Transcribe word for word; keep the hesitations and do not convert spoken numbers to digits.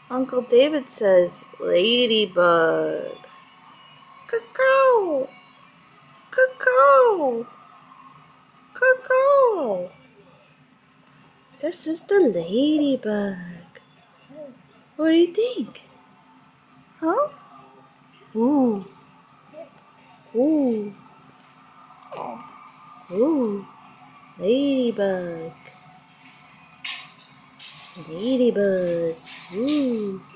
Uncle David says, ladybug. Cacow! Cacow! Cacow! This is the ladybug. What do you think? Huh? Ooh. Ooh. Ooh. Ladybug. Ladybug. Ooh.